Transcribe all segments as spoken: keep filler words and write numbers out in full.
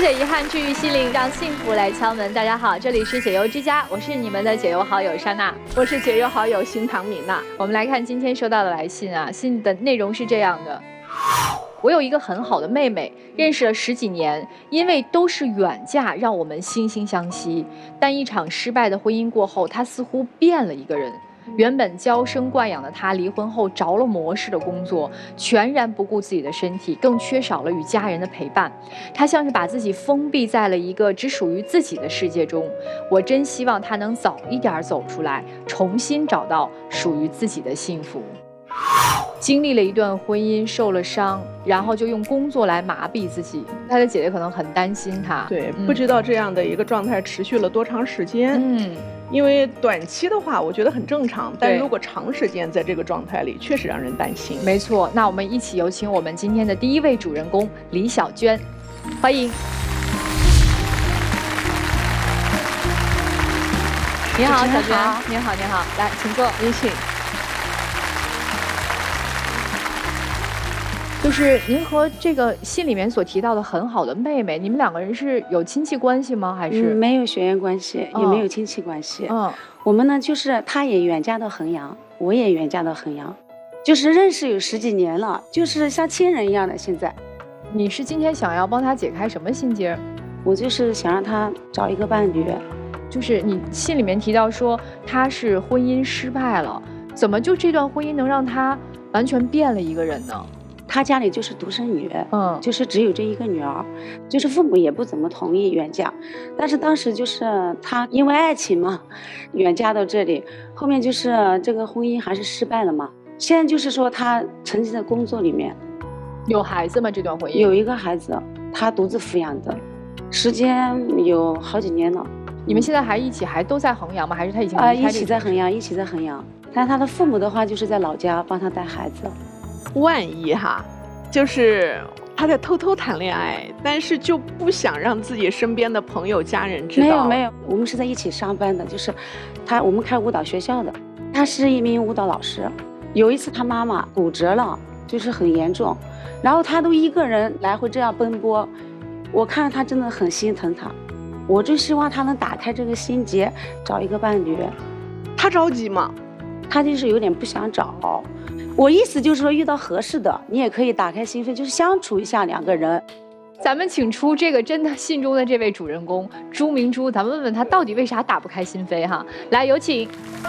解遗憾，治愈心灵，让幸福来敲门。大家好，这里是解忧之家，我是你们的解忧好友莎娜， 我是解忧好友新唐米娜。 我们来看今天收到的来信啊，信的内容是这样的：我有一个很好的妹妹，认识了十几年，因为都是远嫁，让我们惺惺相惜。但一场失败的婚姻过后，她似乎变了一个人。原本娇生惯养的她，离婚后着了魔似的工作，全然不顾自己的身体，更缺少了与家人的陪伴。她像是把自己封闭在了一个只属于自己的世界中。我真希望她能早一点走出来，重新找到属于自己的幸福。经历了一段婚姻，受了伤，然后就用工作来麻痹自己。她的姐姐可能很担心她， 对， 嗯、 不知道这样的一个状态持续了多长时间。 嗯。 因为短期的话，我觉得很正常，但如果长时间在这个状态里，确实让人担心。 没错，那我们一起有请我们今天的第一位主人公李小娟，欢迎。你好，小娟。你好，你好，来，请坐。 您请。 就是您和这个信里面所提到的很好的妹妹，你们两个人是有亲戚关系吗？还是、 嗯、没有血缘关系， 哦、 也没有亲戚关系。 嗯， 我们呢，就是她也远嫁到衡阳，我也远嫁到衡阳，就是认识有十几年了，就是像亲人一样的。现在， 你是今天想要帮她解开什么心结？ 我就是想让她找一个伴侣。 就是你信里面提到说她是婚姻失败了，怎么就这段婚姻能让她完全变了一个人呢？ 她家里就是独生女， 嗯， 就是只有这一个女儿，就是父母也不怎么同意远嫁，但是当时就是她因为爱情嘛，远嫁到这里，后面就是这个婚姻还是失败了嘛。现在就是说她沉浸在工作里面， 有孩子吗？这段婚姻有一个孩子，她独自抚养的，时间有好几年了。 你们现在还一起还都在衡阳吗？还是她已经啊、呃，一起在衡阳，一起在衡阳，但她的父母的话就是在老家帮她带孩子。 万一哈，就是他在偷偷谈恋爱，但是就不想让自己身边的朋友、家人知道。 没有没有，我们是在一起上班的，就是他我们开舞蹈学校的，他是一名舞蹈老师。有一次他妈妈骨折了，就是很严重，然后他都一个人来回这样奔波，我看他真的很心疼他，我就希望他能打开这个心结，找一个伴侣。 他着急吗？ 他就是有点不想找。我意思就是说，遇到合适的，你也可以打开心扉，就是相处一下两个人。 咱们请出这个真的信中的这位主人公朱明珠，咱们问问他到底为啥打不开心扉哈。来，有请。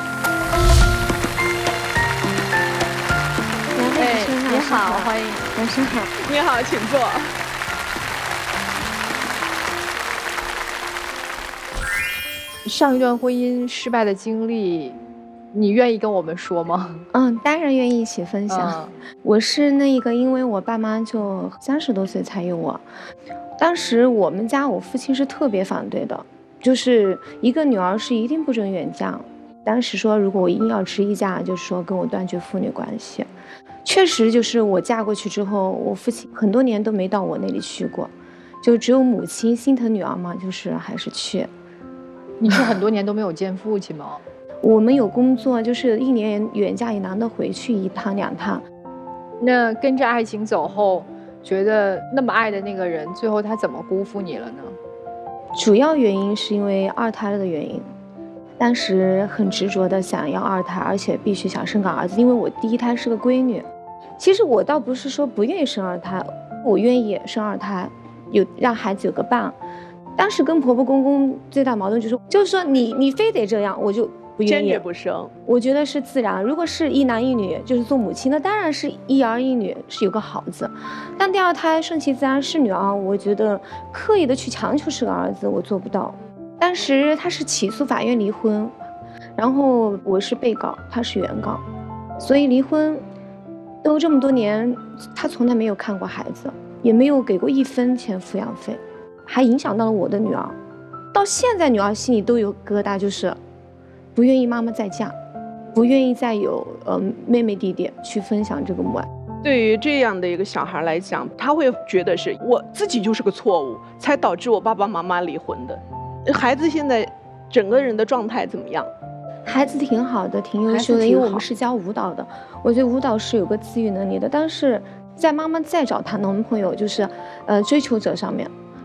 哎， 你好，欢迎。 晚上好。 你好，请坐。 上一段婚姻失败的经历，你愿意跟我们说吗？ 嗯，当然愿意一起分享。嗯、我是那一个，因为我爸妈就三十多岁才有我，当时我们家我父亲是特别反对的，就是一个女儿是一定不准远嫁。当时说，如果我硬要执意嫁，就是说跟我断绝父女关系。确实，就是我嫁过去之后，我父亲很多年都没到我那里去过，就只有母亲心疼女儿嘛，就是还是去。 你是很多年都没有见父亲吗？ 我们有工作，就是一年远嫁也难得回去一趟两趟。 那跟着爱情走后，觉得那么爱的那个人，最后他怎么辜负你了呢？ 主要原因是因为二胎的原因，当时很执着的想要二胎，而且必须想生个儿子，因为我第一胎是个闺女。其实我倒不是说不愿意生二胎，我愿意生二胎，有让孩子有个伴。当时跟婆婆公公最大矛盾就是，就是说你你非得这样，我就不愿意， 坚决不生。 我觉得是自然。如果是一男一女，就是做母亲，那当然是一儿一女，是有个好字。但第二胎顺其自然是女儿，我觉得刻意的去强求是个儿子，我做不到。当时他是起诉法院离婚，然后我是被告，他是原告，所以离婚都这么多年，他从来没有看过孩子，也没有给过一分钱抚养费。还影响到了我的女儿，到现在女儿心里都有疙瘩，就是不愿意妈妈再嫁，不愿意再有呃妹妹弟弟去分享这个母爱。 对于这样的一个小孩来讲，他会觉得是我自己就是个错误，才导致我爸爸妈妈离婚的。孩子现在整个人的状态怎么样？ 孩子挺好的，挺优秀的，因为我们是教舞蹈的，我觉得舞蹈是有个自愈能力的。但是在妈妈再找她男朋友，就是呃追求者上面，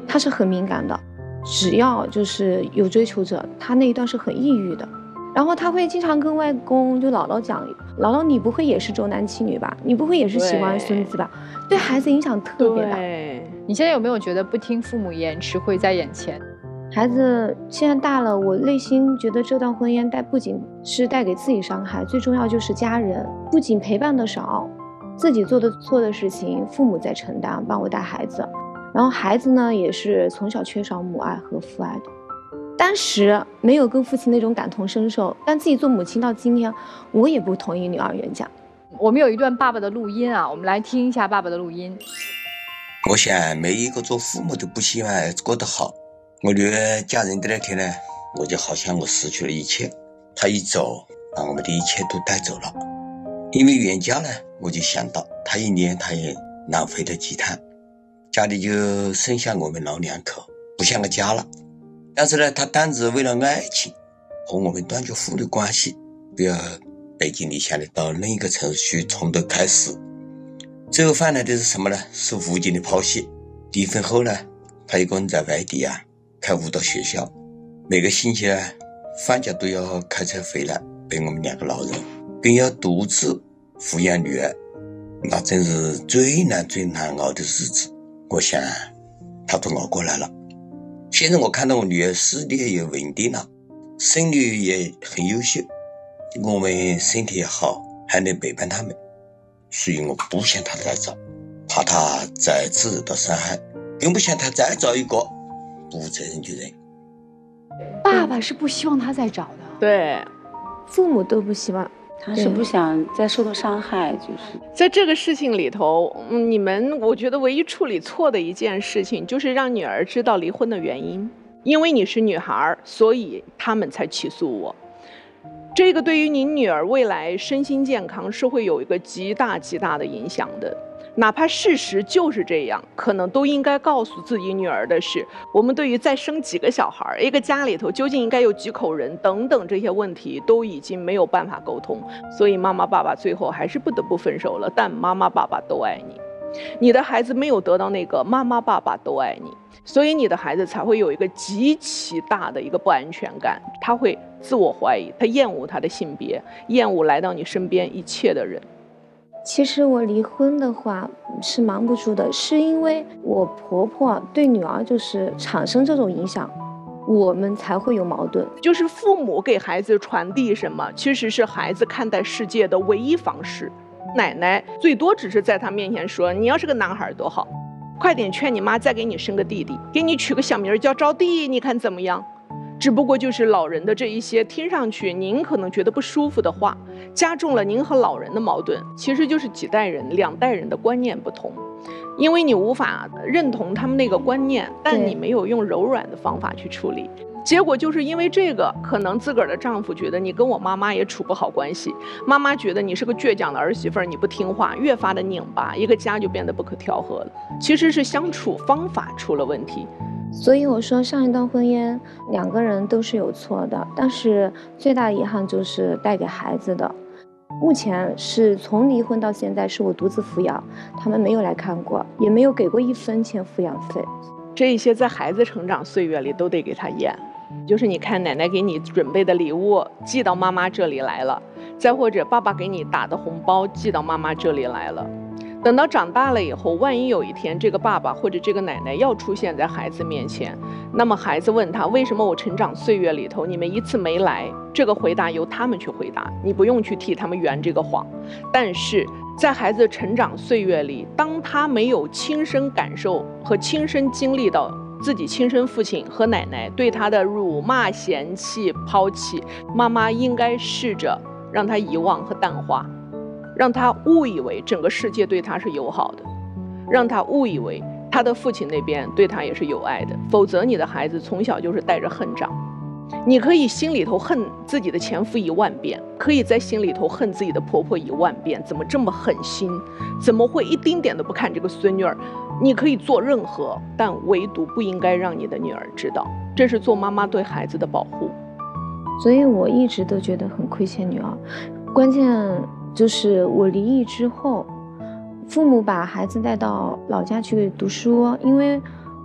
他是很敏感的，只要就是有追求者，他那一段是很抑郁的。然后他会经常跟外公就姥姥讲，姥姥你不会也是重男轻女吧？你不会也是喜欢孙子吧？对孩子影响特别大。 你现在有没有觉得不听父母言，吃亏在眼前？ 孩子现在大了，我内心觉得这段婚姻带不仅是带给自己伤害，最重要就是家人不仅陪伴的少，自己做的错的事情父母在承担，帮我带孩子，然后孩子呢也是从小缺少母爱和父爱的。当时没有跟父亲那种感同身受，但自己做母亲到今天，我也不同意女儿远嫁。 我们有一段爸爸的录音啊，我们来听一下爸爸的录音。 我想每一个做父母都不希望儿子过得好。我女儿嫁人的那天呢，我就好像我失去了一切，她一走，把我们的一切都带走了。因为远嫁呢，我就想到她一年她也浪费了几趟，家里就剩下我们老两口，不像个家了。但是呢，她当时为了爱情和我们断绝父女关系，不要背井离乡的到另一个城市去从头开始。最后换来的是什么呢？是无尽的抛弃。离婚后呢，她一个人在外地啊开舞蹈学校，每个星期啊放假都要开车回来陪我们两个老人，更要独自抚养女儿，那真是最难最难熬的日子。我想她都熬过来了。现在我看到我女儿事业也稳定了，孙女也很优秀，我们身体也好，还能陪伴他们，所以我不想她再找，怕她再次受到伤害，更不想她再找一个不责任的人。 爸爸是不希望他再找的， 对， 父母都不希望， 他是不想再受到伤害，就是在这个事情里头，嗯，你们我觉得唯一处理错的一件事情，就是让女儿知道离婚的原因。因为你是女孩，所以他们才起诉我。这个对于你女儿未来身心健康是会有一个极大极大的影响的。哪怕事实就是这样，可能都应该告诉自己女儿的是，我们对于再生几个小孩，一个家里头究竟应该有几口人等等这些问题都已经没有办法沟通，所以妈妈爸爸最后还是不得不分手了。但妈妈爸爸都爱你，你的孩子没有得到那个妈妈爸爸都爱你，所以你的孩子才会有一个极其大的一个不安全感，他会自我怀疑，他厌恶他的性别，厌恶来到你身边一切的人。 其实我离婚的话是瞒不住的，是因为我婆婆对女儿就是产生这种影响，我们才会有矛盾。 就是父母给孩子传递什么，其实是孩子看待世界的唯一方式。奶奶最多只是在他面前说，你要是个男孩多好，快点劝你妈再给你生个弟弟，给你取个小名叫招娣，你看怎么样？只不过就是老人的这一些听上去您可能觉得不舒服的话，加重了您和老人的矛盾，其实就是几代人两代人的观念不同，因为你无法认同他们那个观念，但你没有用柔软的方法去处理，结果就是因为这个，可能自个儿的丈夫觉得你跟我妈妈也处不好关系，妈妈觉得你是个倔强的儿媳妇儿，你不听话，越发的拧巴，一个家就变得不可调和了。其实是相处方法出了问题。 所以我说上一段婚姻两个人都是有错的，但是最大的遗憾就是带给孩子的。目前是从离婚到现在是我独自抚养，他们没有来看过，也没有给过一分钱抚养费。 这一些在孩子成长岁月里都得给他演，就是你看奶奶给你准备的礼物寄到妈妈这里来了，再或者爸爸给你打的红包寄到妈妈这里来了。等到长大了以后，万一有一天这个爸爸或者这个奶奶要出现在孩子面前，那么孩子问他为什么我成长岁月里头你们一次没来，这个回答由他们去回答，你不用去替他们圆这个谎。但是在孩子成长岁月里，当他没有亲身感受和亲身经历到自己亲生父亲和奶奶对他的辱骂、嫌弃、抛弃，妈妈应该试着让他遗忘和淡化，让他误以为整个世界对他是友好的，让他误以为他的父亲那边对他也是有爱的，否则你的孩子从小就是带着恨长。你可以心里头恨自己的前夫一万遍，可以在心里头恨自己的婆婆一万遍，怎么这么狠心，怎么会一丁点都不看这个孙女儿。你可以做任何，但唯独不应该让你的女儿知道，这是做妈妈对孩子的保护。 所以我一直都觉得很亏欠女儿，关键就是我离异之后，父母把孩子带到老家去读书，因为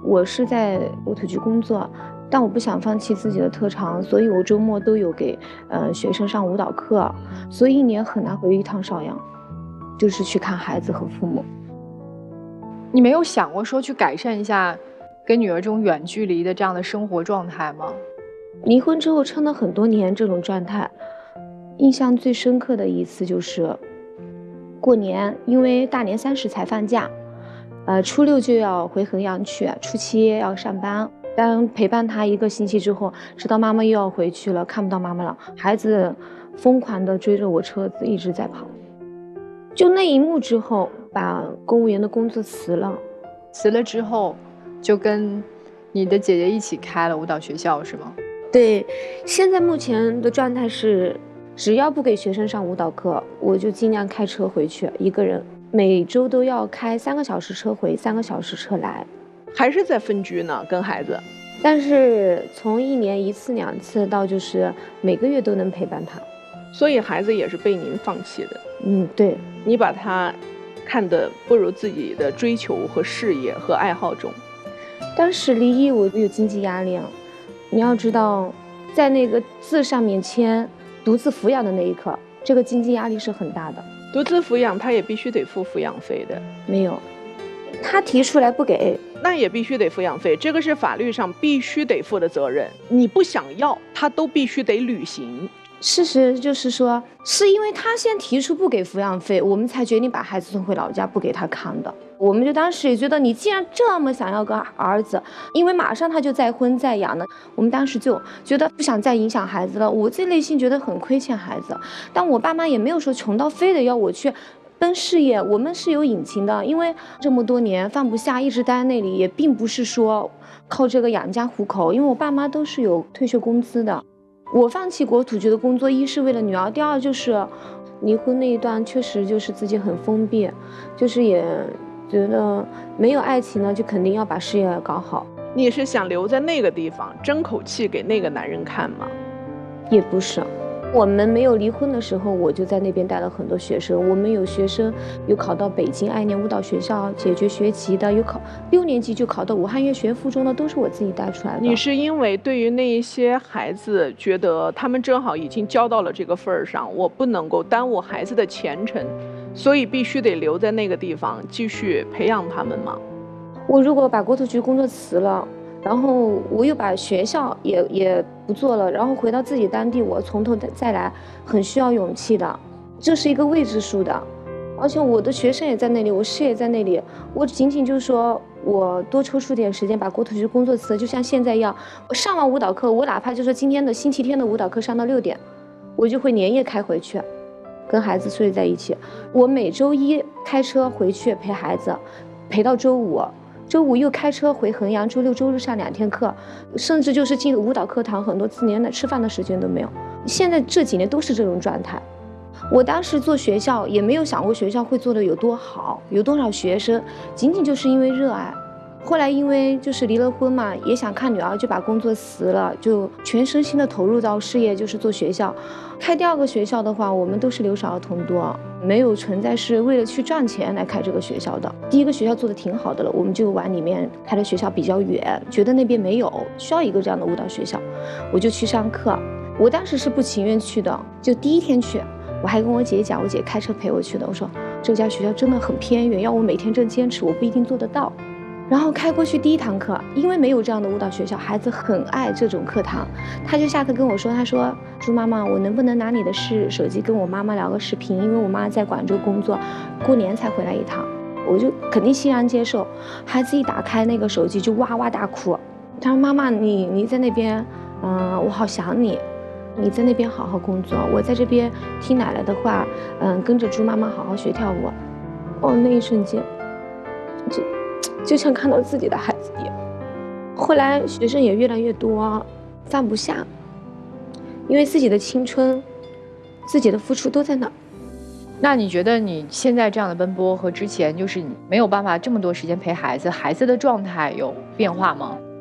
我是在国土局工作，但我不想放弃自己的特长，所以我周末都有给呃学生上舞蹈课，所以一年很难回一趟邵阳，就是去看孩子和父母。 你没有想过说去改善一下跟女儿这种远距离的这样的生活状态吗？ 离婚之后撑了很多年这种状态，印象最深刻的一次就是过年，因为大年三十才放假，呃，初六就要回衡阳去，初七要上班。当陪伴他一个星期之后，知道妈妈又要回去了，看不到妈妈了，孩子疯狂地追着我车子一直在跑。就那一幕之后，把公务员的工作辞了。 辞了之后，就跟你的姐姐一起开了舞蹈学校，是吗？ 对，现在目前的状态是，只要不给学生上舞蹈课，我就尽量开车回去，一个人每周都要开三个小时车回，三个小时车来。 还是在分居呢，跟孩子。 但是从一年一次两次到就是每个月都能陪伴他， 所以孩子也是被您放弃的。 嗯，对， 你把他看得不如自己的追求和事业和爱好中。 当时离异我有经济压力啊，你要知道，在那个字上面签独自抚养的那一刻，这个经济压力是很大的。 独自抚养，他也必须得付抚养费的。 没有，他提出来不给， 那也必须得抚养费，这个是法律上必须得负的责任。你不想要，他都必须得履行。 事实就是说，是因为他先提出不给抚养费，我们才决定把孩子送回老家，不给他看的。我们就当时也觉得，你既然这么想要个儿子，因为马上他就再婚再养呢，我们当时就觉得不想再影响孩子了。我自己内心觉得很亏欠孩子，但我爸妈也没有说穷到非得要我去奔事业，我们是有隐情的，因为这么多年放不下，一直待在那里，也并不是说靠这个养家糊口，因为我爸妈都是有退休工资的。我放弃国土局的工作，一是为了女儿，第二就是离婚那一段确实就是自己很封闭，就是也觉得没有爱情呢，就肯定要把事业搞好。 你是想留在那个地方争口气给那个男人看吗？ 也不是，我们没有离婚的时候，我就在那边带了很多学生。我们有学生有考到北京爱年舞蹈学校解决学籍的，有考六年级就考到武汉乐学附中的，都是我自己带出来的。 你是因为对于那一些孩子觉得他们正好已经教到了这个份儿上，我不能够耽误孩子的前程，所以必须得留在那个地方继续培养他们吗？ 我如果把国土局工作辞了，然后我又把学校也也不做了，然后回到自己当地，我从头再来，很需要勇气的，这是一个未知数的，而且我的学生也在那里，我事业在那里，我仅仅就是说我多抽出点时间把国土局工作辞了，就像现在一样，我上完舞蹈课，我哪怕就是今天的星期天的舞蹈课上到六点，我就会连夜开回去，跟孩子睡在一起，我每周一开车回去陪孩子，陪到周五。周五又开车回衡阳，周六周日上两天课，甚至就是进舞蹈课堂，很多次连的吃饭的时间都没有。现在这几年都是这种状态。我当时做学校也没有想过学校会做的有多好，有多少学生，仅仅就是因为热爱。后来因为就是离了婚嘛，也想看女儿，就把工作辞了，就全身心的投入到事业，就是做学校。开第二个学校的话，我们都是留守儿童多，没有存在是为了去赚钱来开这个学校的。第一个学校做的挺好的了，我们就往里面开的学校比较远，觉得那边没有，需要一个这样的舞蹈学校，我就去上课。我当时是不情愿去的，就第一天去，我还跟我姐讲，我姐开车陪我去的，我说这家学校真的很偏远，要我每天这样坚持，我不一定做得到。然后开过去第一堂课，因为没有这样的舞蹈学校，孩子很爱这种课堂，他就下课跟我说，他说朱妈妈，我能不能拿你的视手机跟我妈妈聊个视频，因为我妈在广州工作，过年才回来一趟。我就肯定欣然接受。孩子一打开那个手机就哇哇大哭，他说妈妈，你你在那边，嗯、呃，我好想你，你在那边好好工作，我在这边听奶奶的话，嗯、呃，跟着朱妈妈好好学跳舞。哦，那一瞬间就就像看到自己的孩子一样。后来学生也越来越多，放不下，因为自己的青春、自己的付出都在那儿。 那你觉得你现在这样的奔波和之前就是你没有办法这么多时间陪孩子，孩子的状态有变化吗？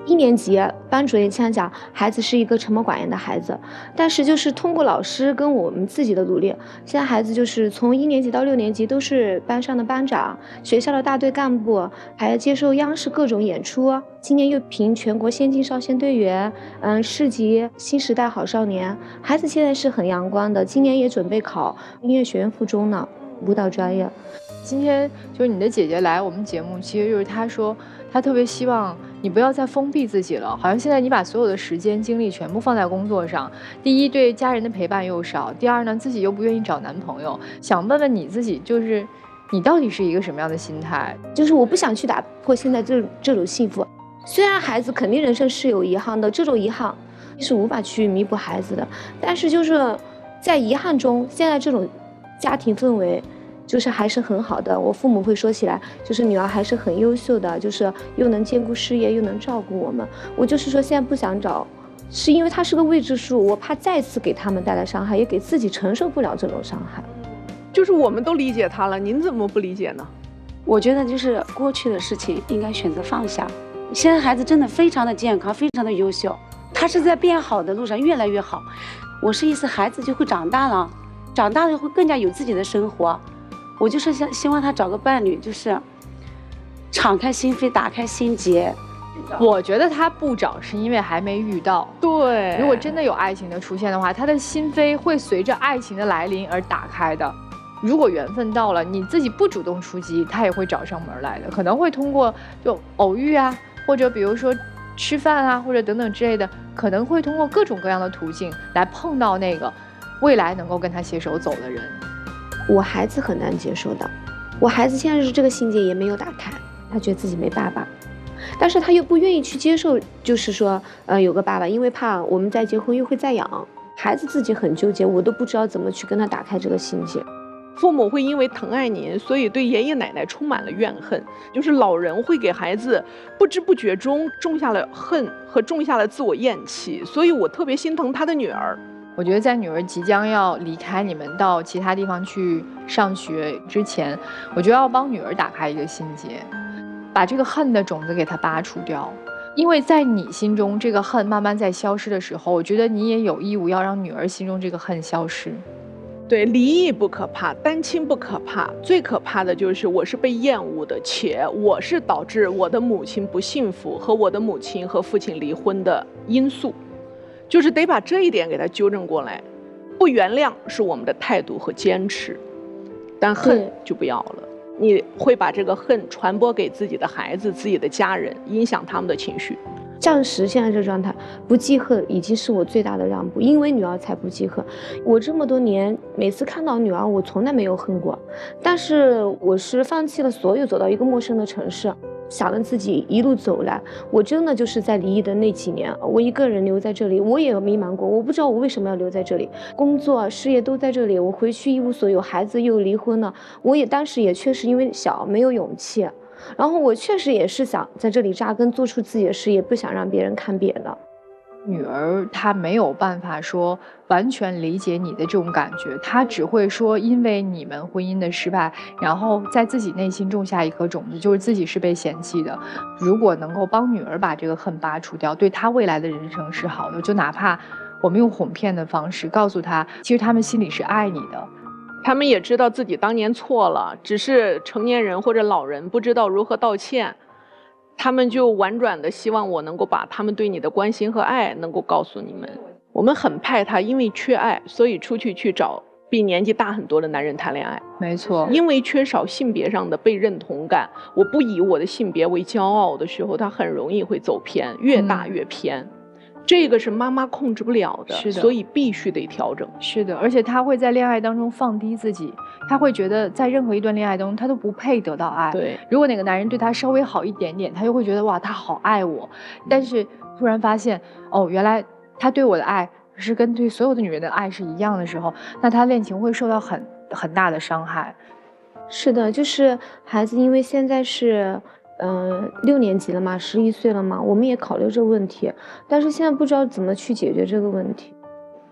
一年级班主任这样讲，孩子是一个沉默寡言的孩子，但是就是通过老师跟我们自己的努力，现在孩子就是从一年级到六年级都是班上的班长，学校的大队干部，还要接受央视各种演出。今年又评全国先进少先队员，嗯，市级新时代好少年。孩子现在是很阳光的，今年也准备考音乐学院附中呢，舞蹈专业。 今天就是你的姐姐来我们节目，其实就是她说她特别希望你不要再封闭自己了，好像现在你把所有的时间精力全部放在工作上，第一对家人的陪伴又少，第二呢自己又不愿意找男朋友，想问问你自己，就是你到底是一个什么样的心态？ 就是我不想去打破现在这这种幸福，虽然孩子肯定人生是有遗憾的，这种遗憾是无法去弥补孩子的，但是就是在遗憾中，现在这种家庭氛围就是还是很好的。我父母会说起来，就是女儿还是很优秀的，就是又能兼顾事业又能照顾我们。我就是说现在不想找，是因为它是个未知数，我怕再次给他们带来伤害，也给自己承受不了这种伤害。 就是我们都理解他了，您怎么不理解呢？ 我觉得就是过去的事情应该选择放下。现在孩子真的非常的健康，非常的优秀，他是在变好的路上越来越好。我是意思孩子就会长大了，长大了会更加有自己的生活。我就是想希望他找个伴侣，就是敞开心扉，打开心结。 我觉得他不找是因为还没遇到。 对， 如果真的有爱情的出现的话，他的心扉会随着爱情的来临而打开的。如果缘分到了，你自己不主动出击，他也会找上门来的，可能会通过就偶遇啊，或者比如说吃饭啊，或者等等之类的，可能会通过各种各样的途径来碰到那个未来能够跟他携手走的人。 我孩子很难接受的，我孩子现在是这个心结也没有打开，他觉得自己没爸爸，但是他又不愿意去接受，就是说呃有个爸爸，因为怕我们再结婚又会再养孩子，自己很纠结，我都不知道怎么去跟他打开这个心结。 父母会因为疼爱您，所以对爷爷奶奶充满了怨恨，就是老人会给孩子不知不觉中种下了恨和种下了自我厌弃，所以我特别心疼他的女儿。 我觉得在女儿即将要离开你们到其他地方去上学之前，我觉得要帮女儿打开一个心结，把这个恨的种子给她拔除掉。因为在你心中这个恨慢慢在消失的时候，我觉得你也有义务要让女儿心中这个恨消失。 对，离异不可怕，单亲不可怕，最可怕的就是我是被厌恶的，且我是导致我的母亲不幸福和我的母亲和父亲离婚的因素。就是得把这一点给他纠正过来，不原谅是我们的态度和坚持，但恨就不要了。你会把这个恨传播给自己的孩子、自己的家人，影响他们的情绪。 暂时现在这状态，不记恨已经是我最大的让步，因为女儿才不记恨。我这么多年，每次看到女儿，我从来没有恨过，但是我是放弃了所有，走到一个陌生的城市。想了自己一路走来，我真的就是在离异的那几年，我一个人留在这里，我也迷茫过，我不知道我为什么要留在这里，工作事业都在这里，我回去一无所有，孩子又离婚了，我也当时也确实因为小没有勇气，然后我确实也是想在这里扎根，做出自己的事业，不想让别人看别的。 女儿她没有办法说完全理解你的这种感觉，她只会说因为你们婚姻的失败，然后在自己内心种下一颗种子，就是自己是被嫌弃的。如果能够帮女儿把这个恨拔除掉，对她未来的人生是好的。就哪怕我们用哄骗的方式告诉她，其实他们心里是爱你的， 他们也知道自己当年错了，只是成年人或者老人不知道如何道歉。他们就婉转的希望我能够把他们对你的关心和爱能够告诉你们。我们很怕他因为缺爱，所以出去去找比年纪大很多的男人谈恋爱。 没错， 因为缺少性别上的被认同感，我不以我的性别为骄傲的时候，他很容易会走偏，越大越偏。嗯，这个是妈妈控制不了的， 是的， 所以必须得调整。 是的，而且他会在恋爱当中放低自己，他会觉得在任何一段恋爱当中，他都不配得到爱。 对， 如果哪个男人对他稍微好一点点，他就会觉得哇，他好爱我。但是突然发现，哦，原来他对我的爱是跟对所有的女人的爱是一样的时候，那他恋情会受到很很大的伤害。 是的，就是孩子，因为现在是。嗯、呃，六年级了嘛，十一岁了嘛，我们也考虑这个问题，但是现在不知道怎么去解决这个问题。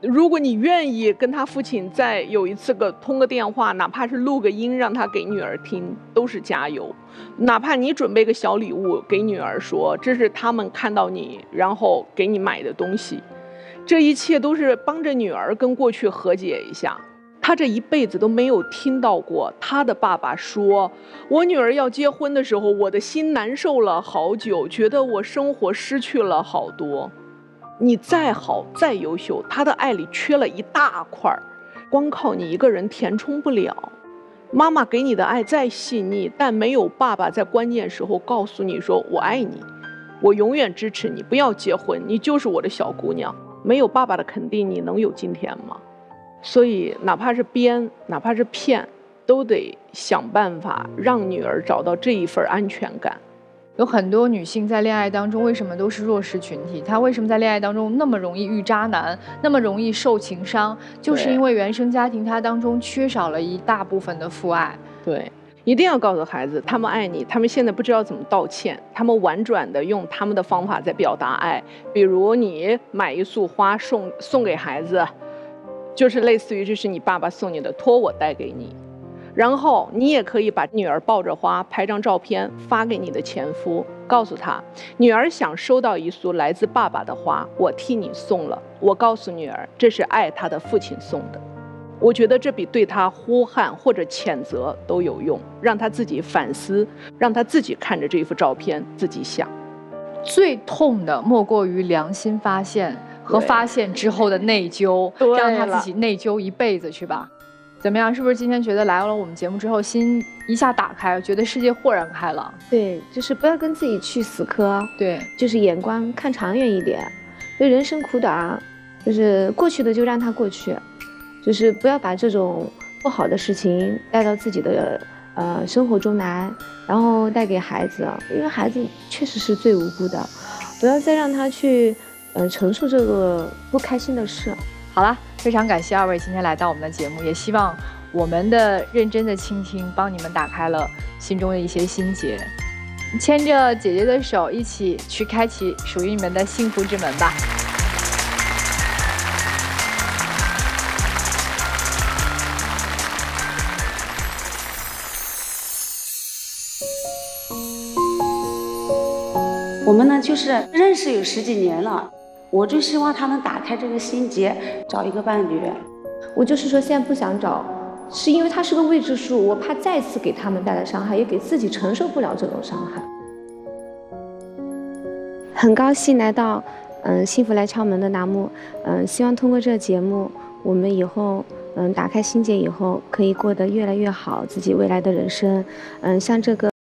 如果你愿意跟他父亲再有一次个通个电话，哪怕是录个音让他给女儿听，都是加油。哪怕你准备个小礼物给女儿说，这是他们看到你然后给你买的东西，这一切都是帮着女儿跟过去和解一下。他这一辈子都没有听到过他的爸爸说，我女儿要结婚的时候，我的心难受了好久，觉得我生活失去了好多。你再好再优秀，他的爱里缺了一大块儿，光靠你一个人填充不了。妈妈给你的爱再细腻，但没有爸爸在关键时候告诉你说我爱你，我永远支持你，不要结婚，你就是我的小姑娘。没有爸爸的肯定，你能有今天吗？所以哪怕是编，哪怕是骗，都得想办法让女儿找到这一份安全感。 有很多女性在恋爱当中为什么都是弱势群体？她为什么在恋爱当中那么容易遇渣男，那么容易受情伤？就是因为原生家庭它当中缺少了一大部分的父爱。 对，一定要告诉孩子，他们爱你，他们现在不知道怎么道歉，他们婉转的用他们的方法在表达爱。比如你买一束花送送给孩子，就是类似于这是你爸爸送你的，托我带给你。然后你也可以把女儿抱着花拍张照片发给你的前夫，告诉他，女儿想收到一束来自爸爸的花，我替你送了。我告诉女儿，这是爱她的父亲送的。我觉得这比对她呼喊或者谴责都有用，让她自己反思，让她自己看着这幅照片自己想。 最痛的莫过于良心发现和发现之后的内疚，让她自己内疚一辈子去吧。怎么样？是不是今天觉得来了我们节目之后，心一下打开，觉得世界豁然开朗？ 对，就是不要跟自己去死磕， 对， 就是眼光看长远一点。就人生苦短，就是过去的就让它过去，就是不要把这种不好的事情带到自己的呃生活中来，然后带给孩子，因为孩子确实是最无辜的，不要再让他去呃承受这个不开心的事。 好了，非常感谢二位今天来到我们的节目，也希望我们的认真的倾听帮你们打开了心中的一些心结，牵着姐姐的手一起去开启属于你们的幸福之门吧。 我们呢就是认识有十几年了，我就希望他能打开这个心结，找一个伴侣。 我就是说现在不想找，是因为它是个未知数，我怕再次给他们带来伤害，也给自己承受不了这种伤害。很高兴来到嗯幸福来敲门的栏目，嗯希望通过这个节目，我们以后嗯打开心结以后，可以过得越来越好，自己未来的人生，嗯像这个。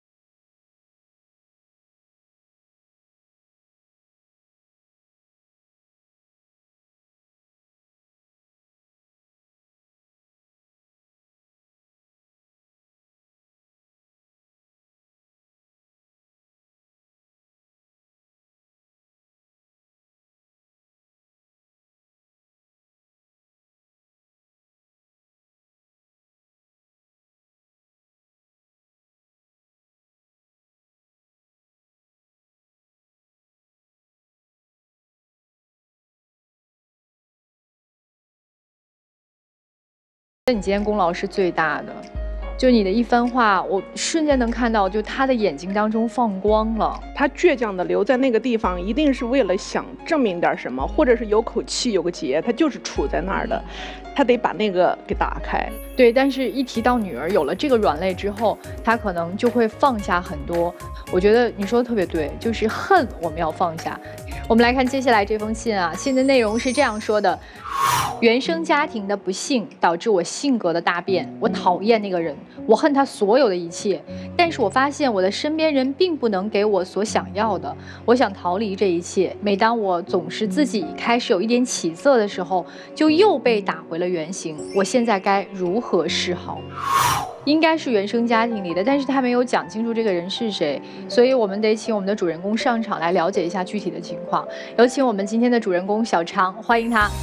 你今天功劳是最大的，就你的一番话，我瞬间能看到，就他的眼睛当中放光了。 他倔强的留在那个地方，一定是为了想证明点什么，或者是有口气有个结，他就是杵在那儿的，他得把那个给打开。 对，但是一提到女儿有了这个软肋之后，他可能就会放下很多。我觉得你说的特别对，就是恨我们要放下。我们来看接下来这封信啊，信的内容是这样说的：原生家庭的不幸导致我性格的大变，我讨厌那个人，我恨他所有的一切。但是我发现我的身边人并不能给我所想要的，我想逃离这一切。每当我总是自己开始有一点起色的时候，就又被打回了原形。我现在该如何是好？应该是原生家庭里的，但是他没有讲清楚这个人是谁，所以我们得请我们的主人公上场来了解一下具体的情况。有请我们今天的主人公小常，欢迎他。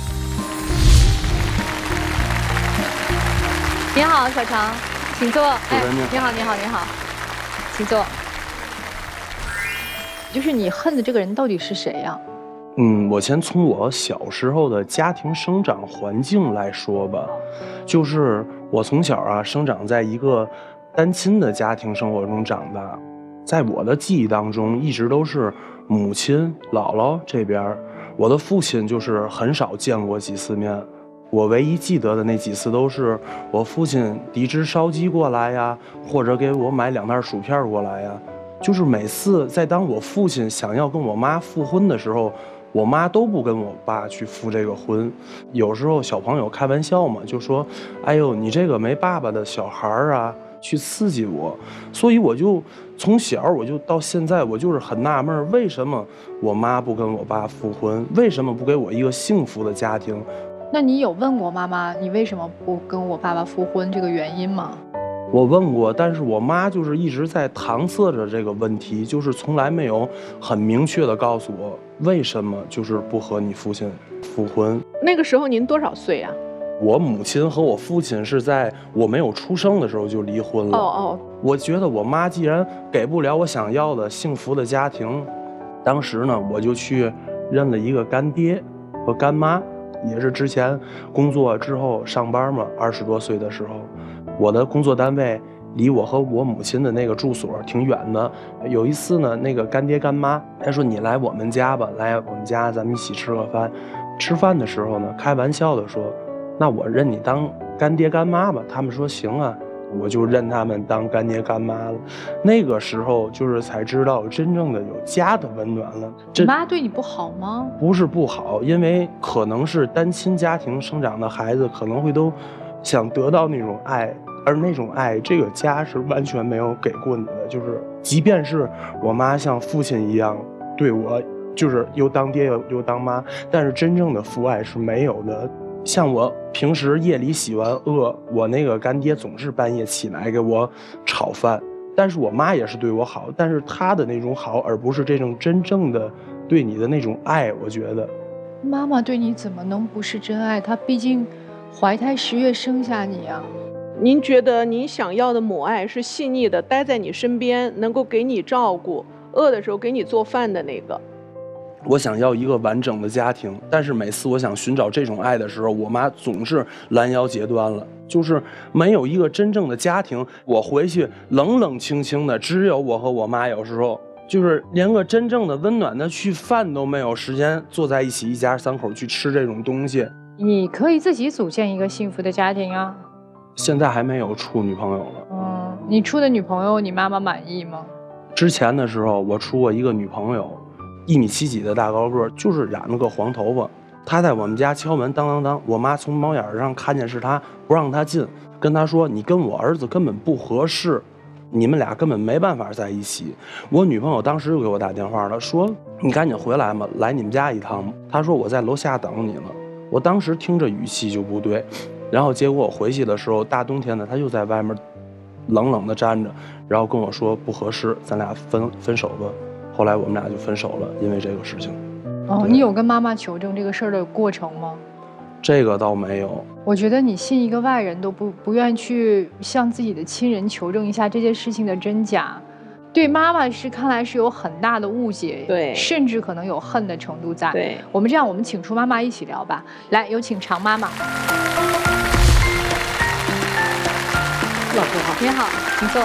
你好，小常，请坐。哎，你好，你好，你好，请坐。就是你恨的这个人到底是谁呀？ 嗯，我先从我小时候的家庭生长环境来说吧，就是我从小啊生长在一个单亲的家庭生活中长大，在我的记忆当中一直都是母亲、姥姥这边，我的父亲就是很少见过几次面。我唯一记得的那几次都是我父亲递只烧鸡过来呀，或者给我买两袋薯片过来呀。就是每次在当我父亲想要跟我妈复婚的时候，我妈都不跟我爸去复这个婚。有时候小朋友开玩笑嘛，就说哎呦你这个没爸爸的小孩啊，去刺激我。所以我就从小我就到现在我就是很纳闷，为什么我妈不跟我爸复婚，为什么不给我一个幸福的家庭。 那你有问过妈妈你为什么不跟我爸爸复婚这个原因吗？ 我问过，但是我妈就是一直在搪塞着这个问题，就是从来没有很明确的告诉我为什么就是不和你父亲复婚。 那个时候您多少岁啊？ 我母亲和我父亲是在我没有出生的时候就离婚了。 哦哦， 我觉得我妈既然给不了我想要的幸福的家庭，当时呢我就去认了一个干爹和干妈，也是之前工作之后上班嘛，二十多岁的时候。我的工作单位离我和我母亲的那个住所挺远的。有一次呢，那个干爹干妈他说你来我们家吧，来我们家咱们一起吃个饭。吃饭的时候呢，开玩笑的说，那我认你当干爹干妈吧。他们说行啊，我就认他们当干爹干妈了。那个时候就是才知道真正的有家的温暖了。 你妈对你不好吗？ 不是不好，因为可能是单亲家庭生长的孩子可能会都想得到那种爱，而那种爱这个家是完全没有给过你的。就是即便是我妈像父亲一样对我，就是又当爹又又当妈，但是真正的父爱是没有的。像我平时夜里洗完饿，我那个干爹总是半夜起来给我炒饭，但是我妈也是对我好，但是她的那种好而不是这种真正的对你的那种爱。我觉得妈妈对你怎么能不是真爱？她毕竟怀胎十月生下你啊。 您觉得您想要的母爱是细腻的，待在你身边，能够给你照顾，饿的时候给你做饭的那个。 我想要一个完整的家庭，但是每次我想寻找这种爱的时候，我妈总是拦腰截断了。就是没有一个真正的家庭，我回去冷冷清清的，只有我和我妈，有时候就是连个真正的温暖的去饭都没有时间坐在一起，一家三口去吃这种东西。 你可以自己组建一个幸福的家庭啊。 现在还没有处女朋友了。 嗯，你处的女朋友你妈妈满意吗？ 之前的时候我处过一个女朋友，一米七几的大高个，就是染了个黄头发。她在我们家敲门，当当当，我妈从猫眼上看见是她，不让她进，跟她说你跟我儿子根本不合适，你们俩根本没办法在一起。我女朋友当时就给我打电话了，说你赶紧回来嘛，来你们家一趟。她说我在楼下等你了。我当时听着语气就不对，然后结果我回去的时候，大冬天的，她就在外面冷冷的站着，然后跟我说不合适，咱俩分分手吧。后来我们俩就分手了，因为这个事情。 哦，你有跟妈妈求证这个事儿的过程吗？ 这个倒没有。 我觉得你信一个外人都不不愿去向自己的亲人求证一下这件事情的真假，对妈妈是看来是有很大的误解， 对， 甚至可能有恨的程度在。 对， 我们这样，我们请出妈妈一起聊吧。来，有请常妈妈。 老师好。 你好，请坐。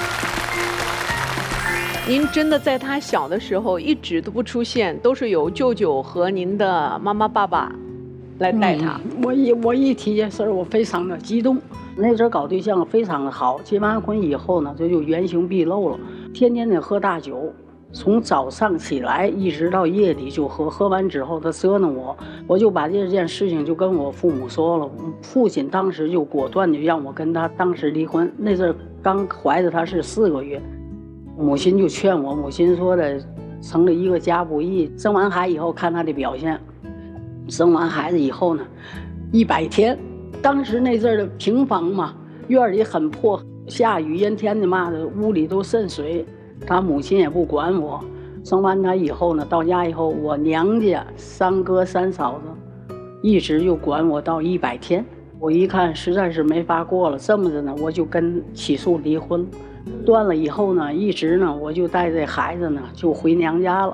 您真的在他小的时候一直都不出现，都是由舅舅和您的妈妈爸爸来带他。 嗯、我一我一提这事儿，我非常的激动。那阵儿搞对象非常的好，结完婚以后呢，这就原形毕露了，天天得喝大酒，从早上起来一直到夜里就喝，喝完之后他折腾我，我就把这件事情就跟我父母说了，父亲当时就果断就让我跟他当时离婚。那阵儿刚怀着他是四个月。母亲就劝我，母亲说的，成了一个家不易。生完孩以后看他的表现，生完孩子以后呢，一百天，当时那阵儿的平房嘛，院里很破，下雨阴天的嘛的，屋里都渗水。他母亲也不管我。生完他以后呢，到家以后，我娘家三哥三嫂子一直就管我到一百天。我一看实在是没法过了，这么着呢，我就跟起诉离婚。断了以后呢，一直呢，我就带这孩子呢就回娘家了。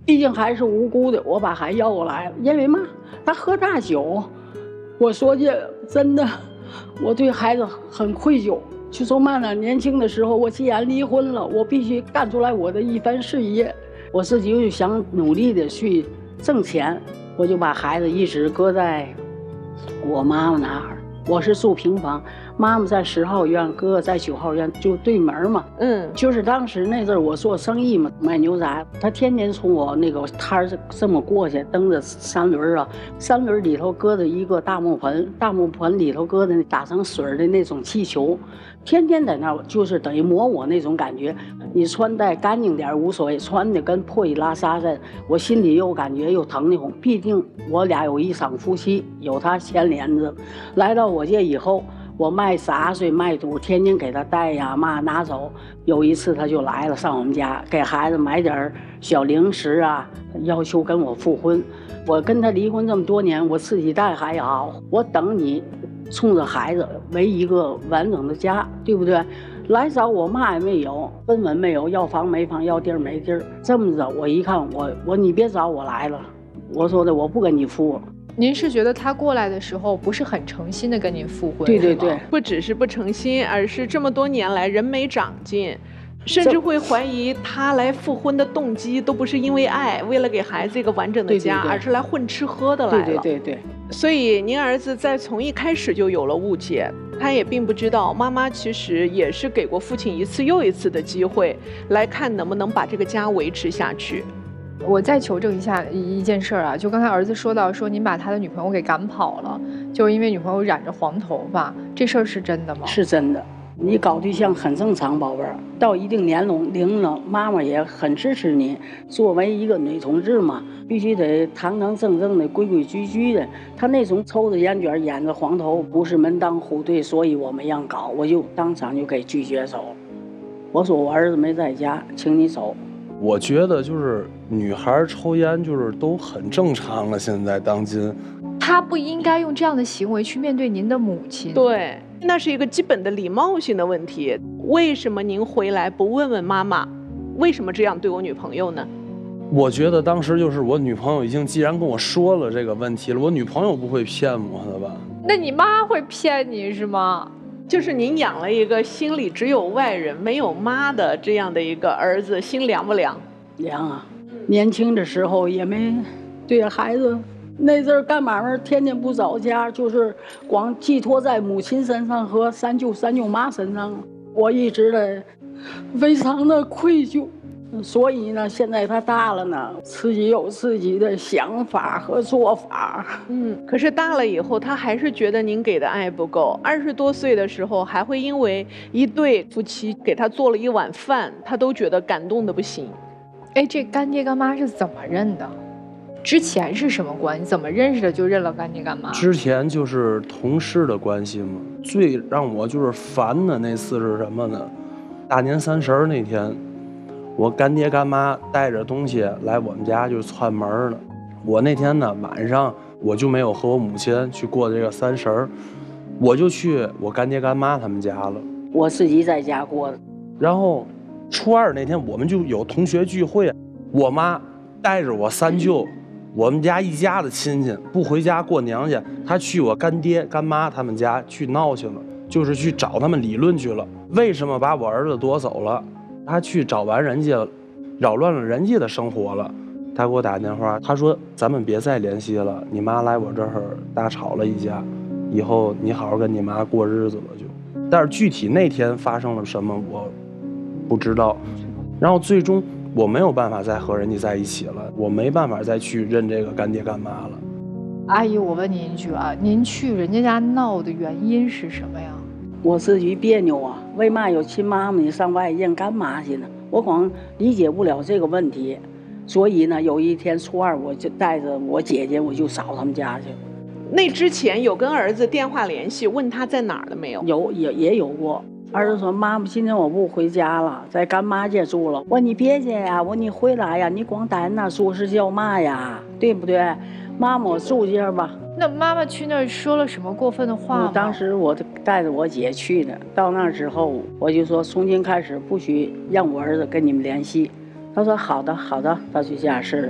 毕竟还是无辜的，我把孩子要过来了，因为嘛，他喝大酒。我说句真的，我对孩子很愧疚。就说嘛呢，年轻的时候，我既然离婚了，我必须干出来我的一番事业。我自己就想努力的去挣钱，我就把孩子一直搁在我妈妈那儿。我是住平房，妈妈在十号院，哥哥在九号院，就对门嘛。 嗯， 就是当时那阵儿我做生意嘛，卖牛杂，他天天从我那个摊儿这么过去，蹬着三轮啊，三轮里头搁着一个大木盆，大木盆里头搁着打成水的那种气球，天天在那儿就是等于磨我那种感觉。你穿戴干净点无所谓，穿的跟破衣拉撒的，我心里又感觉又疼的慌。毕竟我俩有一场夫妻，有他牵连着。来到我这以后，我卖杂碎卖土，天天给他带呀嘛拿走。有一次他就来了，上我们家给孩子买点小零食啊，要求跟我复婚。我跟他离婚这么多年，我自己带还好，我等你冲着孩子为一个完整的家，对不对？来找我嘛也没有，分文没有，要房没房，要地儿没地儿。这么着，我一看，我我你别找我来了，我说的我不跟你复。 您是觉得他过来的时候不是很诚心的跟您复婚？ 对对对， 不只是不诚心，而是这么多年来人没长进，甚至会怀疑他来复婚的动机都不是因为爱，为了给孩子一个完整的家，对对对，而是来混吃喝的来了。 对对对对。 所以您儿子在从一开始就有了误解，他也并不知道妈妈其实也是给过父亲一次又一次的机会，来看能不能把这个家维持下去。 我再求证一下一一件事啊，就刚才儿子说到说您把他的女朋友给赶跑了，就是因为女朋友染着黄头发，这事儿是真的吗？ 是真的。你搞对象很正常，宝贝儿，到一定年龄了，妈妈也很支持你。作为一个女同志嘛，必须得堂堂正正的、规规矩矩的。她那种抽着烟卷、染着黄头，不是门当户对，所以我们让搞，我就当场就给拒绝走。我说我儿子没在家，请你走。 我觉得就是女孩抽烟就是都很正常了，现在当今。 他不应该用这样的行为去面对您的母亲。 对，那是一个基本的礼貌性的问题。为什么您回来不问问妈妈，为什么这样对我女朋友呢？ 我觉得当时就是我女朋友已经既然跟我说了这个问题了，我女朋友不会骗我的吧？ 那你妈会骗你是吗？ 就是您养了一个心里只有外人没有妈的这样的一个儿子，心凉不凉？ 凉啊！年轻的时候也没对孩子。那阵儿干买卖，天天不找家，就是光寄托在母亲身上和三舅三舅妈身上。我一直的非常的愧疚，所以呢，现在他大了呢，自己有自己的想法和做法。 嗯，可是大了以后，他还是觉得您给的爱不够。二十多岁的时候，还会因为一对夫妻给他做了一碗饭，他都觉得感动的不行。 哎，这干爹干妈是怎么认的？之前是什么关系？怎么认识的就认了干爹干妈？ 之前就是同事的关系嘛。最让我就是烦的那次是什么呢？大年三十那天，我干爹干妈带着东西来我们家就串门了。我那天呢晚上我就没有和我母亲去过这个三十，我就去我干爹干妈他们家了。 我自己在家过的。 然后初二那天我们就有同学聚会，我妈带着我三舅。我们家一家的亲戚不回家过娘家，他去我干爹干妈他们家去闹去了，就是去找他们理论去了。为什么把我儿子夺走了？他去找完人家，扰乱了人家的生活了。他给我打电话，他说咱们别再联系了，你妈来我这儿大吵了一架，以后你好好跟你妈过日子吧就。但是具体那天发生了什么我不知道。然后最终我没有办法再和人家在一起了，我没办法再去认这个干爹干妈了。 阿姨，我问您一句啊，您去人家家闹的原因是什么呀？ 我自己别扭啊，为嘛有亲妈妈你上外认干妈去呢？我光理解不了这个问题，所以呢，有一天初二我就带着我姐姐，我就找他们家去。 那之前有跟儿子电话联系，问他在哪儿了没有？ 有，也也有过。儿子说：“妈妈，今天我不回家了，在干妈家住了。”我说：“你别介呀，我说你回来呀，你光在那说是叫嘛呀，对不对？妈妈，我住这儿吧。” 那妈妈去那儿说了什么过分的话吗？ 当时我带着我姐去的，到那儿之后，我就说从今开始不许让我儿子跟你们联系。他说：“好的，好的。”他就这样式。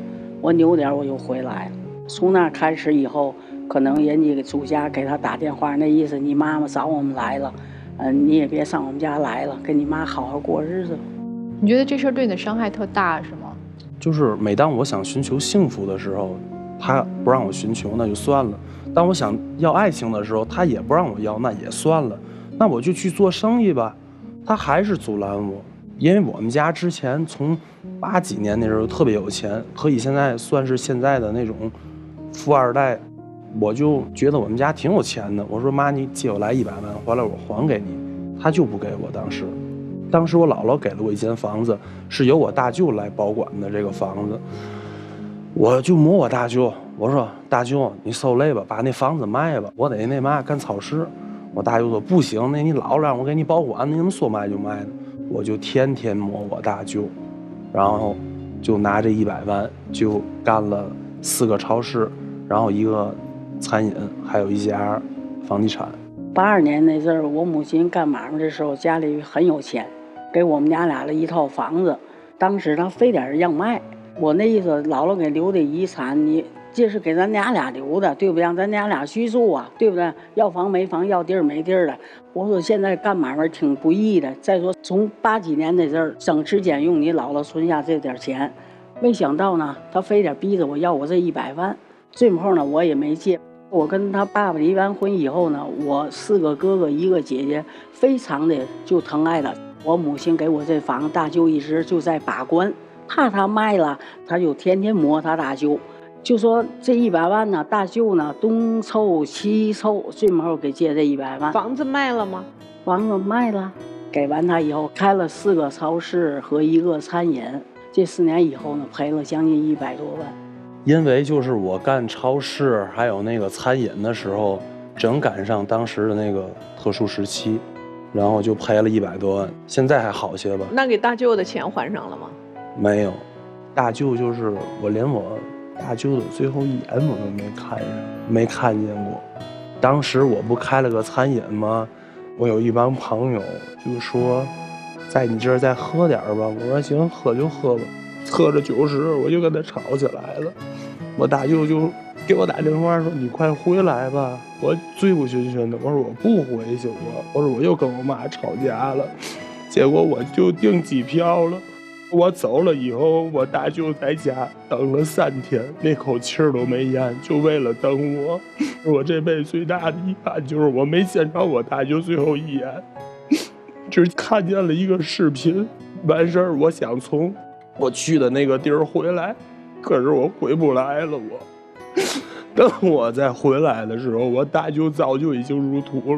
我扭点我就回来了。从那开始以后，可能人家主家给他打电话，那意思你妈妈找我们来了，嗯、呃，你也别上我们家来了，跟你妈好好过日子。 你觉得这事儿对你的伤害特大是吗？ 就是每当我想寻求幸福的时候，他不让我寻求，那就算了；当我想要爱情的时候，他也不让我要，那也算了。那我就去做生意吧，他还是阻拦我。因为我们家之前从八几年那时候特别有钱，可以现在算是现在的那种富二代，我就觉得我们家挺有钱的。我说妈，你借我来一百万，回来我还给你。他就不给我。当时，当时我姥姥给了我一间房子，是由我大舅来保管的这个房子。我就摸我大舅，我说大舅，你受累吧，把那房子卖吧，我得那嘛干超市。我大舅说不行，那你姥姥让我给你保管，你怎么说卖就卖呢？我就天天摸我大舅，然后就拿这一百万就干了四个超市，然后一个餐饮，还有一家房地产。 八二年那阵儿，我母亲干买卖的时候，家里很有钱，给我们家俩了一套房子。当时她非得让卖，我那意思，姥姥给留的遗产，你这是给咱娘俩留的，对不对？让咱娘俩居住啊，对不对？要房没房，要地儿没地儿的。我说现在干买卖挺不易的。再说从八几年那阵儿省吃俭用，你姥姥存下这点钱，没想到呢，她非得逼着我要我这一百万。最后呢，我也没借。我跟他爸爸离完婚以后呢，我四个哥哥一个姐姐，非常的就疼爱了。我母亲给我这房，大舅一直就在把关，怕他卖了，他就天天磨他大舅，就说这一百万呢，大舅呢东凑西凑，最后给借这一百万。 房子卖了吗？ 房子卖了，给完他以后开了四个超市和一个餐饮，这四年以后呢，赔了将近一百多万。 因为就是我干超市还有那个餐饮的时候，正赶上当时的那个特殊时期，然后就赔了一百多万。现在还好些吧？ 那给大舅的钱还上了吗？ 没有，大舅就是我连我大舅的最后一眼我都没看上，没看见过。当时我不开了个餐饮吗？我有一帮朋友就说，在你这儿再喝点吧。我说行，喝就喝吧。喝着酒时我就跟他吵起来了，我大舅就给我打电话说你快回来吧，我醉不醺醺的。我说我不回去，我我说我又跟我妈吵架了，结果我就订机票了。我走了以后，我大舅在家等了三天，那口气儿都没咽，就为了等我。我这辈子最大的遗憾就是我没见着我大舅最后一眼，只看见了一个视频。完事儿，我想从我去的那个地儿回来，可是我回不来了。我等我再回来的时候，我大舅早就已经入土了。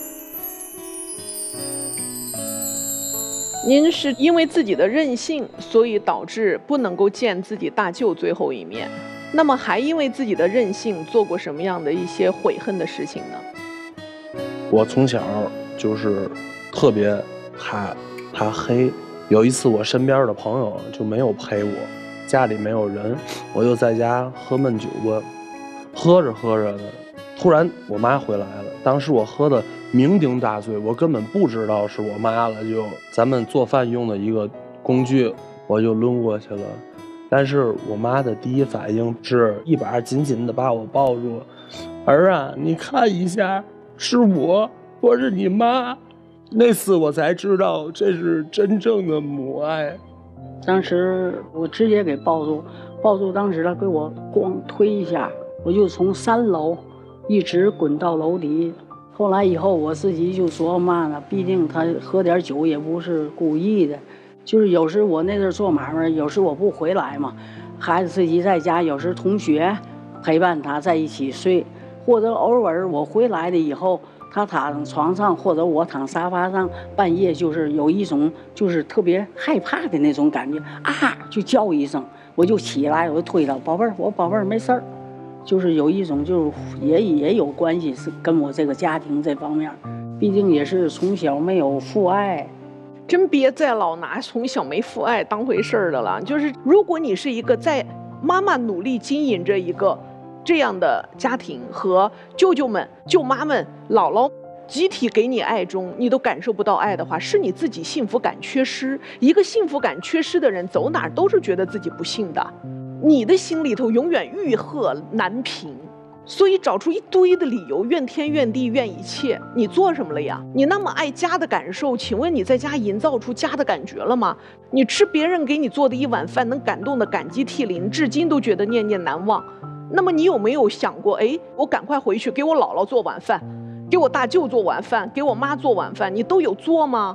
您是因为自己的任性，所以导致不能够见自己大舅最后一面。那么还因为自己的任性做过什么样的一些悔恨的事情呢？ 我从小就是特别怕怕黑。有一次我身边的朋友就没有陪我，家里没有人，我就在家喝闷酒吧，喝着喝着的，突然我妈回来了。当时我喝的酩酊大醉，我根本不知道是我妈了，就咱们做饭用的一个工具，我就抡过去了。但是我妈的第一反应是一把紧紧的把我抱住，儿啊，你看一下，是我，我是你妈。那次我才知道这是真正的母爱。 当时我直接给抱住，抱住，当时他给我光推一下，我就从三楼一直滚到楼底。后来以后我自己就说嘛呢，毕竟他喝点酒也不是故意的，就是有时我那阵做买卖，有时我不回来嘛，孩子自己在家，有时同学陪伴他在一起睡，或者偶尔我回来了以后，他躺床上或者我躺沙发上，半夜就是有一种就是特别害怕的那种感觉啊，就叫一声，我就起来，我就推他，宝贝儿，我宝贝儿没事儿，就是有一种就是也也有关系，是跟我这个家庭这方面，毕竟也是从小没有父爱。 真别再老拿从小没父爱当回事儿的了。就是如果你是一个在妈妈努力经营着一个这样的家庭，和舅舅们、舅妈们、姥姥集体给你爱中，你都感受不到爱的话，是你自己幸福感缺失。一个幸福感缺失的人，走哪儿都是觉得自己不幸的。 你的心里头永远欲壑难平。所以找出一堆的理由，怨天怨地怨一切，你做什么了呀？你那么爱家的感受，请问你在家营造出家的感觉了吗？你吃别人给你做的一碗饭，能感动的感激涕零，至今都觉得念念难忘。那么你有没有想过，哎，我赶快回去给我姥姥做晚饭，给我大舅做晚饭，给我妈做晚饭，你都有做吗？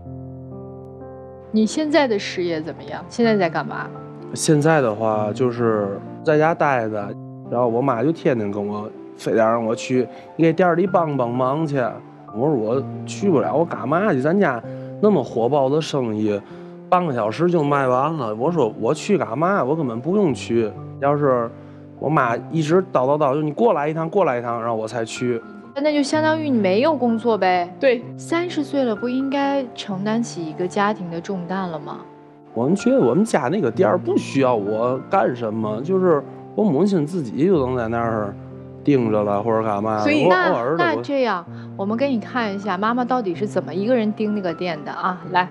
你现在的事业怎么样？现在在干嘛？ 现在的话就是在家待着。然后我妈就天天跟我，非得让我去，你给店里帮帮忙去。我说我去不了，我干嘛去？咱家那么火爆的生意，半个小时就卖完了。我说我去干嘛？我根本不用去。要是我妈一直叨叨叨，就你过来一趟，过来一趟，然后我才去。 那就相当于你没有工作呗。 对， 三十岁了，不应该承担起一个家庭的重担了吗？ 我们觉得我们家那个店不需要我干什么，就是。我母亲自己就能在那儿盯着了，或者干嘛。 所以那我那这样，我们给你看一下妈妈到底是怎么一个人盯那个店的啊！来。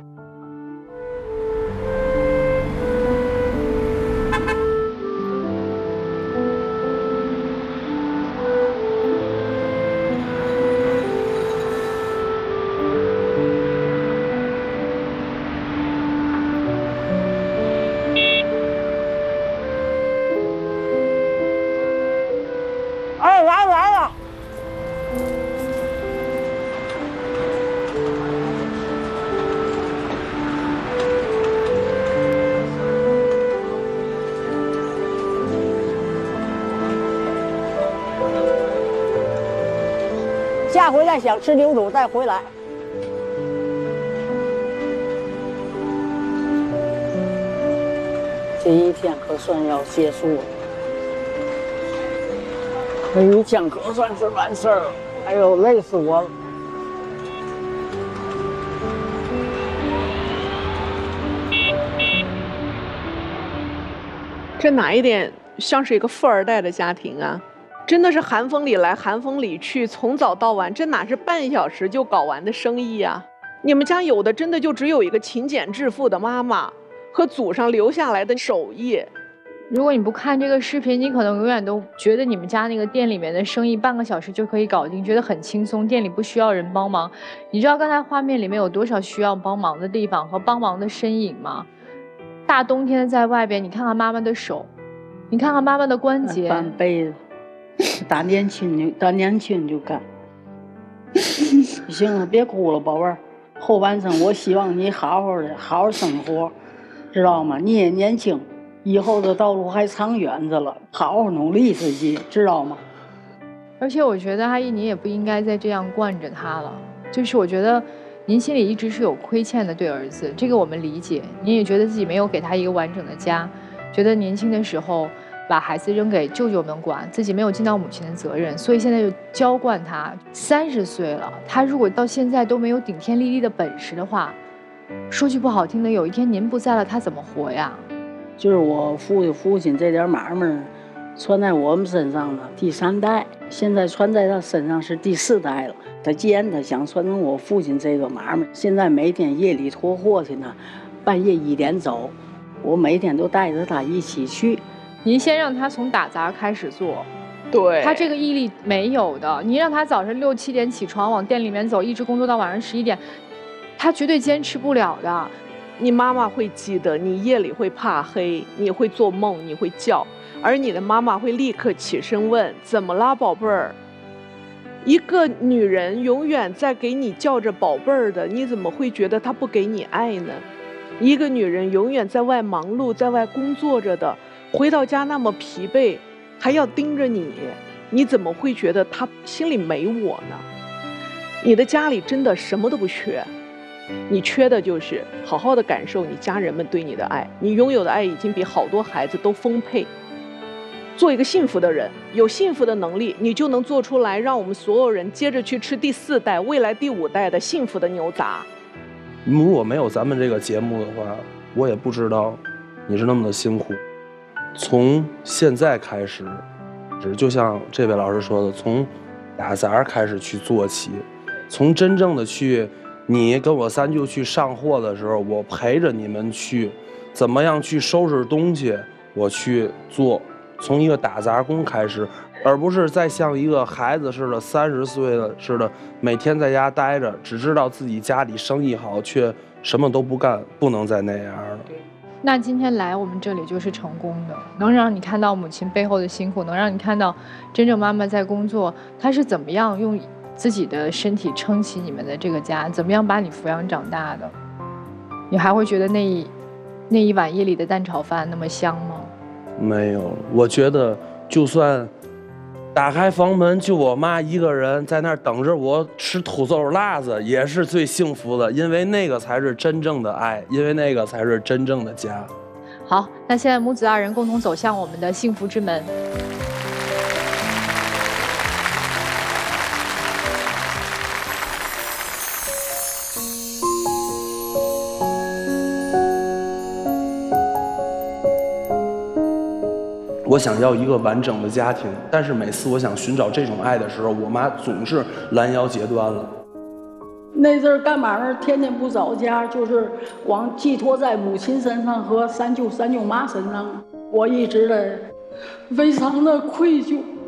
下回再想吃牛肚再回来。这一天可算要结束了，这一天可算是完事儿了。哎呦，累死我了！ 这哪一点像是一个富二代的家庭啊？真的是寒风里来寒风里去，从早到晚，这哪是半小时就搞完的生意啊？你们家有的真的就只有一个勤俭致富的妈妈和祖上留下来的手艺。 如果你不看这个视频，你可能永远都觉得你们家那个店里面的生意半个小时就可以搞定，觉得很轻松，店里不需要人帮忙。你知道刚才画面里面有多少需要帮忙的地方和帮忙的身影吗？大冬天在外边，你看看妈妈的手，你看看妈妈的关节， 翻被子。大年轻就大年轻就干，行了，别哭了，宝贝儿。后半生我希望你好好的，好好生活，知道吗？你也年轻，以后的道路还长远着了，好好努力自己，知道吗？ 而且我觉得阿姨你也不应该再这样惯着他了，就是我觉得您心里一直是有亏欠的对儿子，这个我们理解。您也觉得自己没有给他一个完整的家，觉得年轻的时候把孩子扔给舅舅们管，自己没有尽到母亲的责任，所以现在就娇惯他。三十岁了，他如果到现在都没有顶天立地的本事的话，说句不好听的，有一天您不在了，他怎么活呀？ 就是我父父亲这点买卖传在我们身上了，第三代，现在传在他身上是第四代了。他既然他想传承我父亲这个买卖，现在每天夜里拖货去呢，半夜一点走，我每天都带着他一起去。 您先让他从打杂开始做， 对他这个毅力没有的。您让他早上六七点起床往店里面走，一直工作到晚上十一点，他绝对坚持不了的。 你妈妈会记得你夜里会怕黑，你会做梦，你会叫，而你的妈妈会立刻起身问：怎么啦，宝贝儿？一个女人永远在给你叫着宝贝儿的，你怎么会觉得她不给你爱呢？一个女人永远在外忙碌，在外工作着的，回到家那么疲惫，还要盯着你，你怎么会觉得她心里没我呢？你的家里真的什么都不缺，你缺的就是好好的感受你家人们对你的爱，你拥有的爱已经比好多孩子都丰沛。做一个幸福的人，有幸福的能力，你就能做出来，让我们所有人接着去吃第四代、未来第五代的幸福的牛杂。 如果没有咱们这个节目的话，我也不知道你是那么的辛苦。从现在开始，只就像这位老师说的，从打杂开始去做起，从真正的去，你跟我三舅去上货的时候，我陪着你们去，怎么样去收拾东西， 我去做，从一个打杂工开始，而不是再像一个孩子似的，三十岁了似的，每天在家待着，只知道自己家里生意好，却什么都不干，不能再那样了。 那今天来我们这里就是成功的，能让你看到母亲背后的辛苦，能让你看到真正妈妈在工作，她是怎么样用自己的身体撑起你们的这个家，怎么样把你抚养长大的。你还会觉得那一那一碗夜里的蛋炒饭那么香吗？ 没有，我觉得就算打开房门就我妈一个人在那儿等着我吃土豆辣子，也是最幸福的，因为那个才是真正的爱，因为那个才是真正的家。 好，那现在母子二人共同走向我们的幸福之门。 我想要一个完整的家庭，但是每次我想寻找这种爱的时候，我妈总是拦腰截断了。 那阵儿干嘛呢？天天不着家，就是往寄托在母亲身上和三舅三舅妈身上。我一直的非常的愧疚。